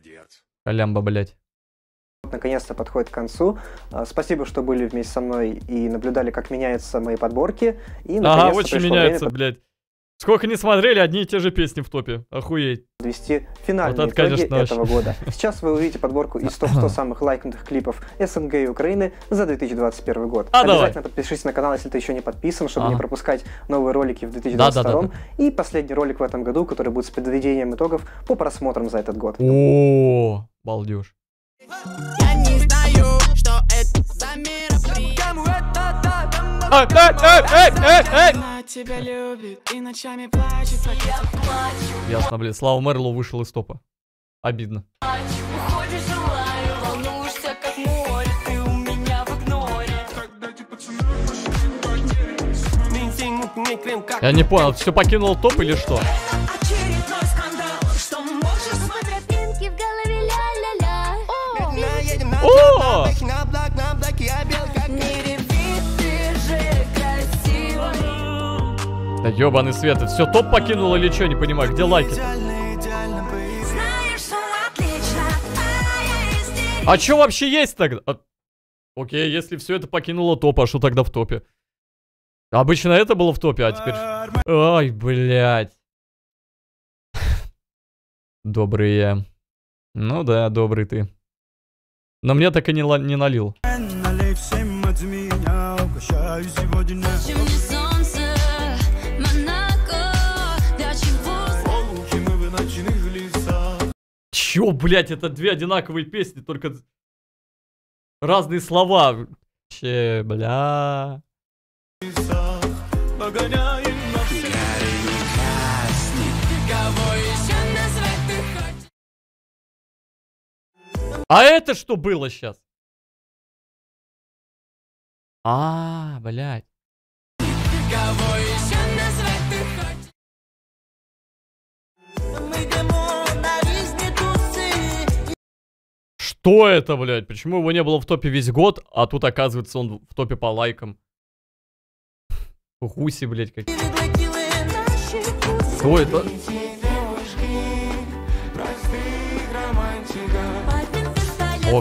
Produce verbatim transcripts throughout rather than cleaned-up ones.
Молодец. Колямба, блядь. Наконец-то подходит к концу. Спасибо, что были вместе со мной и наблюдали, как меняются мои подборки. И, ага, очень меняется, блядь. Сколько не смотрели, одни и те же песни в топе. Охуеть. Подвести финальные вот это, итоги конечно, этого очень... года. Сейчас вы увидите подборку из топ сто самых лайкнутых клипов СНГ и Украины за две тысячи двадцать первый год. А, Обязательно давай. подпишись на канал, если ты еще не подписан, чтобы ага. не пропускать новые ролики в две тысячи двадцать втором. Да, да, да, и последний ролик в этом году, который будет с подведением итогов по просмотрам за этот год. О, балдеж. Я не знаю, что это за мероприятие. Эй, эй, эй, эй, эй! Она тебя любит и ночами плачет. Я плачу. Ясно, блин. Слава Мэрлоу вышел из топа. Обидно. Уходишь, желаю, волнуешься, как море. Ты у меня в игноре. Я не понял, все покинул топ или что? Очередной скандал, что можешь смотреть пинки в голове, ля-ля-ля. О! Не реви, ты же красивый. Да ёбаный свет, это все топ покинул или что? Не понимаю, где лайки? Знаешь, что отлично, а я истерична. А что вообще есть тогда? А... Окей, если все это покинуло топ, а что тогда в топе? Обычно это было в топе, а теперь... Ой, блядь. Добрый я. Ну да, добрый ты. Но мне так и не, не налил. Чё, блядь, это две одинаковые песни, только разные слова. Че, бля. А это что было сейчас? А, блядь. Что это, блядь? Почему его не было в топе весь год, а тут, оказывается, он в топе по лайкам? Хуси, блядь, какие. Что это? Ок.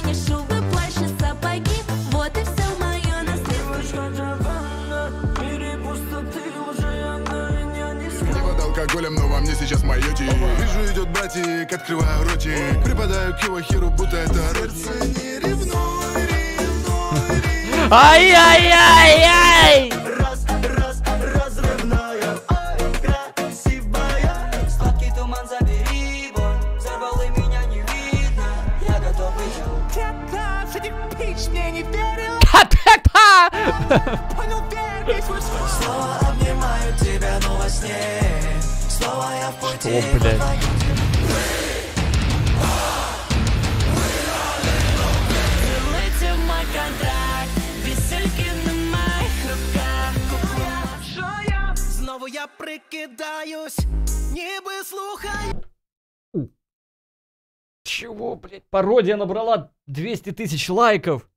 Алкоголем, но во мне сейчас моете. Вижу, идет братик, открываю ротик. Припадаю к его херу, будто это сердце не ревнуй, ревнуй. Ай-яй-яй-яй! Раз, раз, разрывная, ай, красивая. Сладкий туман забери, боль. Взорвал и меня не видно. Я готов быть. Тета, среди пич мне не верил. Понял, верь, снова обнимаю тебя, но во сне. Снова я в пути. О, блядь. Целуйте в мой контракт, весельки на моих руках. Снова я прикидаюсь, ниби слухай. Чего, блядь? Пародия набрала двести тысяч лайков.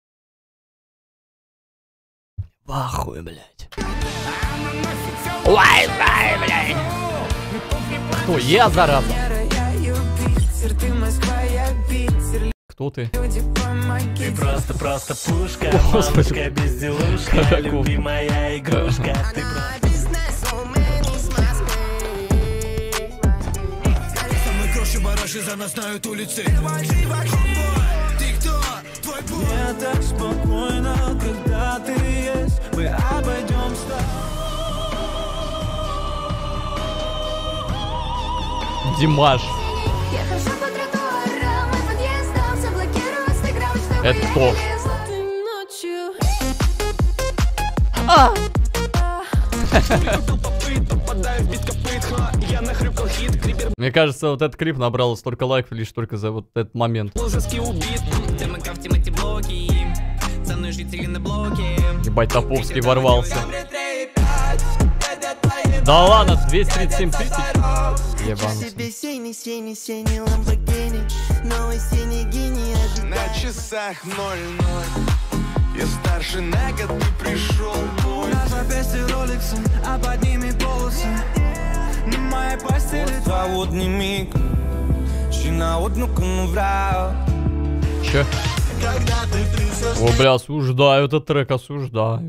Вахуй, блядь. Ой, ой, блядь. Кто? Я, зараза. Кто ты? Ты просто, просто пушка, Господи. мамочка, безделушка, Каков? любимая игрушка. Ты Самые кроши бараши за нас знают улицы. Ты кто? Твой бог. мне так спокойно, когда ты есть. Мы обойдем с Димаш. Я хожу по тротуарам и подъездам, заблокировать сыграл, чтобы Это я кто? не лезла. Ты ночью. А! Мне кажется, вот этот клип набрал столько лайков лишь только за вот этот момент. Ебать, Топовский ворвался. Да ладно, двести тридцать семь тысяч. Ебаный. Синий, синий, синий ламборгини, новый синий гений. На часах ноль-ноль. Я старше на год, ты пришел бой. На запястье роликсы, а под ними полосы. На моей постели свободный миг. Че? О, бля, осуждаю этот трек, осуждаю.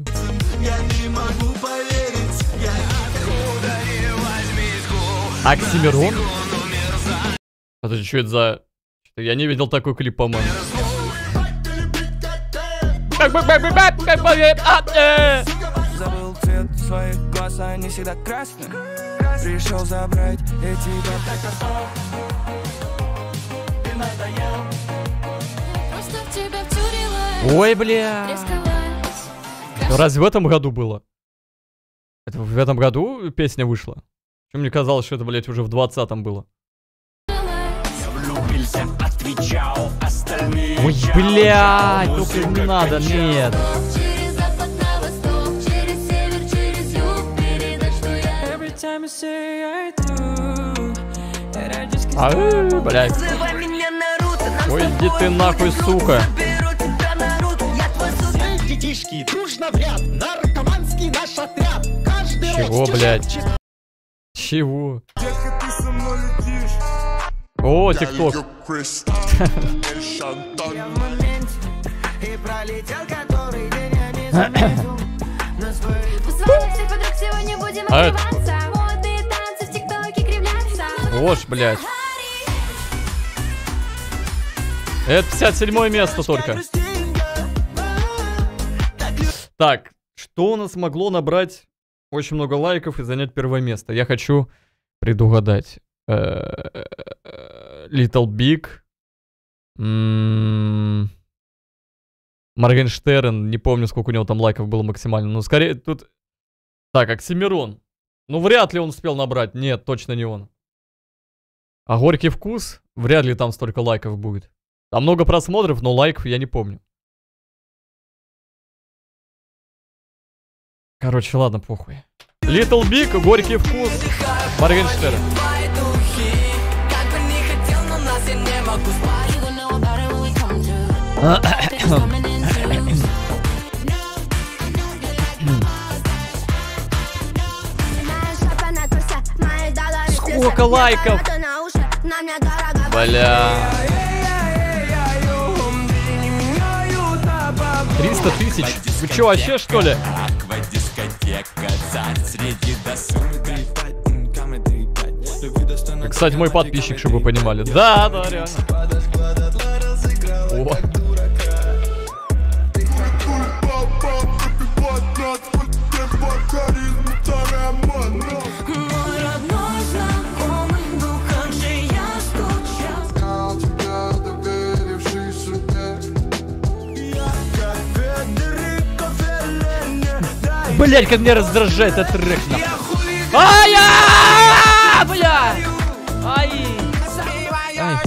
Оксимирон? Это что это за... Я не видел такой клип, по-моему. Забыл цвет своих глаз, они всегда красные. Пришел забрать эти Ой, бля. Разве в этом году было? Это в этом году песня вышла? Почему мне казалось, что это, блядь, уже в двадцатом было? Ой, блядь, только не надо, нет. А, блядь. Ой, иди ты нахуй, сука. Детишки, дружно в ряд, наркоманский наш отряд. Чего, блядь? Чего? О, ТикТок. А это? Ложь, блядь. Это пятьдесят седьмое место только. Так, что у нас могло набрать очень много лайков и занять первое место? Я хочу предугадать. Little Big. Моргенштерн. Не помню, сколько у него там лайков было максимально. Но скорее тут... Так, Оксимирон. Ну, вряд ли он успел набрать. Нет, точно не он. А Горький вкус? Вряд ли там столько лайков будет. Там много просмотров, но лайков я не помню. Короче, ладно, похуй. Little Big, Горький вкус, Моргенштерн. Сколько лайков? Бля. триста тысяч? Вы чё, вообще, что ли? Кстати, мой подписчик, чтобы вы понимали. Да, да, реально. О. Блять, как меня раздражает этот трек, нахуй. Ай-я! Бля! Ай! Ай!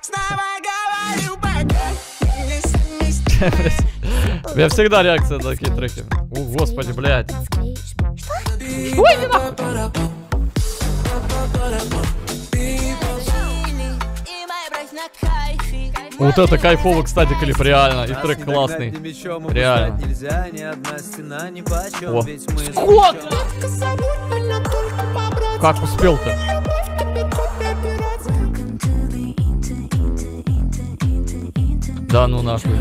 У меня всегда реакция на такие треки. О, господи, блядь. Ой, не нахуй! Вот это кайфово, кстати, клип, реально. И трек классный. Реально. О. Сколько? Как успел-то? Да ну нахуй.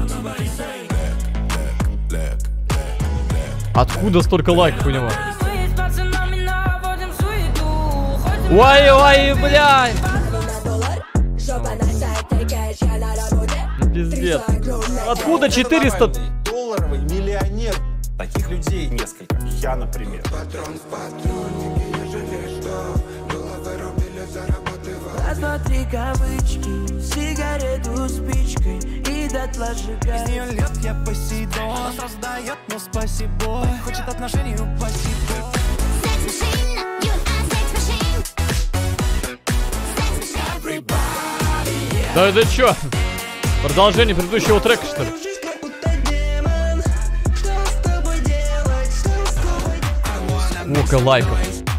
Откуда столько лайков у него? Ой-ой, блядь! Пиздец. Откуда четыреста? Долларовый миллионер. Таких людей несколько. Я, например. Раз, два, три кавычки, сигарету спичкой и дотла сжигай. Из нее лед я Посейдон. Раздает, но спасибо. Хочет отношений, спасибо. Да это чё? Продолжение предыдущего трека, что ли? Сколько лайков.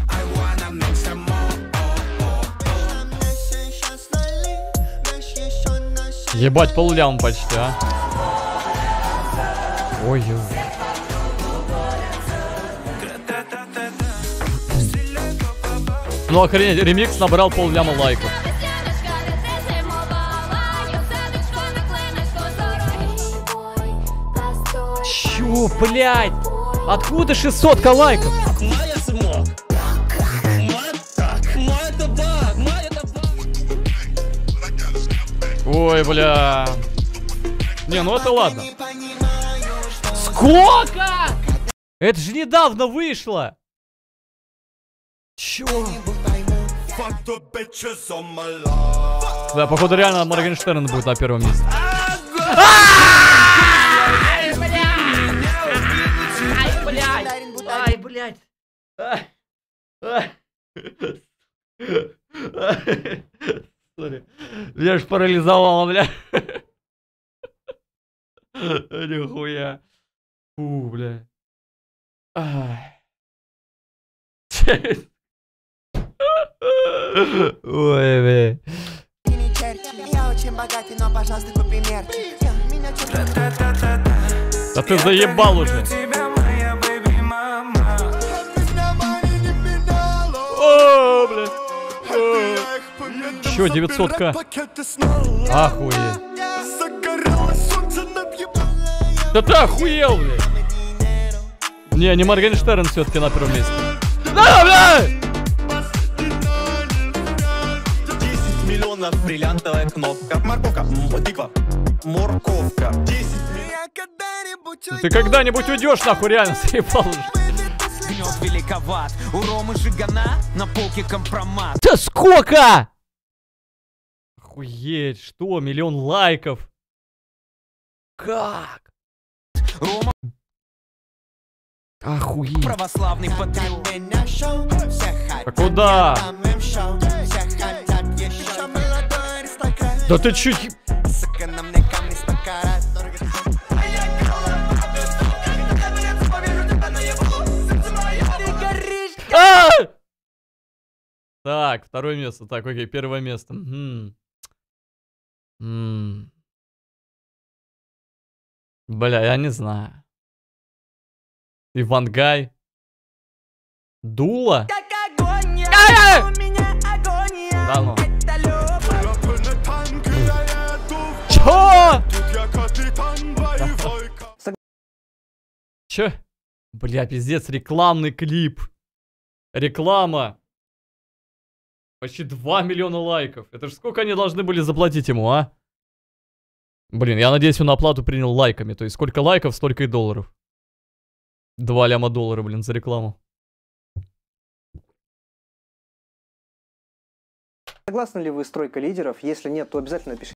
Ебать, полулям почти, а. Ой, ой. Ну охренеть, ремикс набрал полляма лайков. О, блядь! Откуда шестьсот лайков? Моя смог. Моя так. Моя табак. Моя табак. Ой, бля. Не, ну это ладно. Сколько? Это же недавно вышло. Чё? Да, походу реально Моргенштерн будет на первом месте. Ай, блядь. Сори. Меня ж парализовало, бля. Нихуя. Фу, бля. Ай. Ой, бля. Я очень богатый, но, пожалуйста, купи мерч. Да ты заебал уже. О, бля. Чё, девятьсот ка? Охуеть. Да ты охуел, бля. Не, не Моргенштерн все-таки на первом месте. Да, бля! десять миллионов бриллиантовая кнопка. Морковка, м, тыква, морковка. десять Ну ты когда-нибудь уйдешь, нахуй, реально, заебал уже. Гнет великоват. У Ромы Жигана на полке компромат. Да сколько? Охуеть, что? Миллион лайков. Как? Рома Охуеть. православный патриот. А куда? Да ты чё? е- А! Так, второе место. Так, окей, первое место. Мгм. М. Бля, я не знаю. Ивангай. Дула? Ай-яй! Да ну. Чё? Чё? Бля, пиздец, рекламный клип. Реклама. Почти два миллиона лайков. Это ж сколько они должны были заплатить ему, а? Блин, я надеюсь, он оплату принял лайками. То есть сколько лайков, столько и долларов. Два ляма доллара, блин, за рекламу. Согласны ли вы с тройкой лидеров? Если нет, то обязательно пишите.